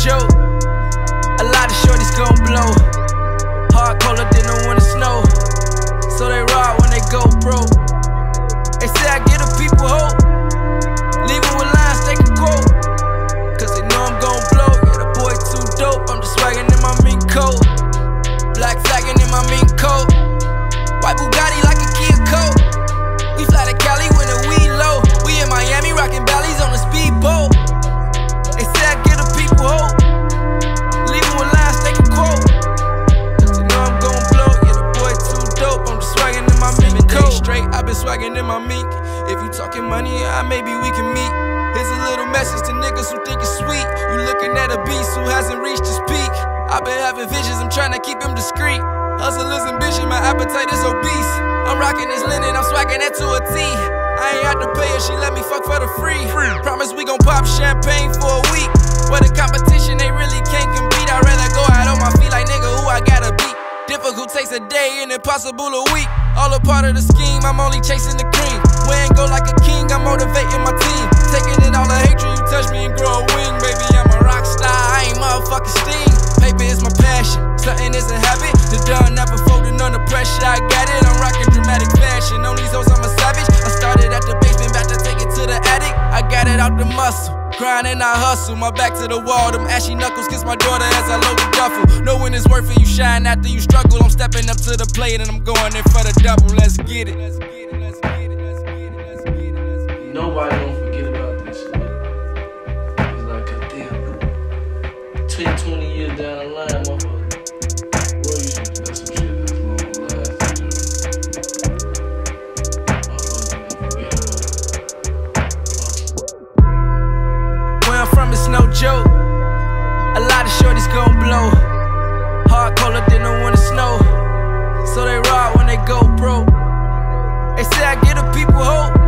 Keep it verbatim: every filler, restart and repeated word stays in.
joke. A lot of shorties gon' blow. Hard colder than the winter snow. So they ride when they go broke. They say I give the people hope. Leave them with lines they can quote. Cause they know I'm gon' blow. Yeah, the boy too dope. I'm just swaggin' in my mink coat. Black flagging in my mink coat. White Bugatti like a Kia coat. We fly to Cali when the weed low. We in Miami rockin' bellies on a speedboat. They say I give the people hope. Leave them with lines they can quote. Cause they know I'm gon' blow. Yeah, the boy too dope. I'm just swaggin' in my mink coat. Straight, I've been swaggin' in my mink. If you talking money, uh, maybe we can meet. Here's a little message to niggas who think it's sweet. You looking at a beast who hasn't reached his peak. I've been having visions, I'm trying to keep him discreet. Hustle is ambition, my appetite is obese. I'm rocking this linen, I'm swagging that to a T. I ain't had to pay her, she let me fuck for the free. Promise we gon' pop champagne for a week. Where the competition, they really can't compete. I'd rather go out on my feet like nigga who I gotta beat. Difficult takes a day and impossible a week. All a part of the scheme, I'm only chasing the cream. We ain't go like a king, I'm motivating my team. Taking in all the hatred, you touch me and grow a wing. Baby, I'm a rock star, I ain't motherfucking Sting. Paper is my passion, something is a habit. The done never folding under pressure, I got it. I'm rocking dramatic fashion, on these hoes I'm a savage. I started at the basement, about to take it to the attic. I got it out the muscle, grinding I hustle. My back to the wall, them ashy knuckles kiss my daughter as I load the duffel. Knowing it's worth it, you shine after you struggle. I'm stepping up to the plate and I'm going in for the double. Let's get it. Nobody don't forget about this shit. It's like a damn. ten, twenty years down the line, motherfucker. Bro, you should do some shit that's long lasting. Motherfucker, forget about it. Where I'm from, it's no joke. A lot of shorties gon' blow. Hard colder than the winter snow. So they ride when they go broke. They say I give the people hope.